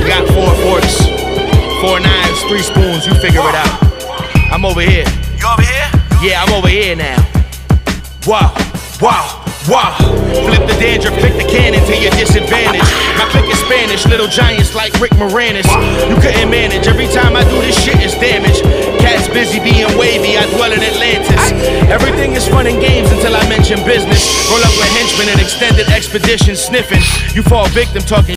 got 4 forks, 4 knives, 3 spoons, you figure it out. I'm over here. You over here? Yeah, I'm over here now. Wow, wow, wow. Flip the dandruff, pick the cannon to your disadvantage. My click is Spanish, little giants like Rick Moranis. You couldn't manage, every time I do this shit is damage. Cats busy being wavy, I dwell in Atlantis. Everything is fun and games until I mention business. Roll up with henchmen and extended expedition sniffing. You fall victim talking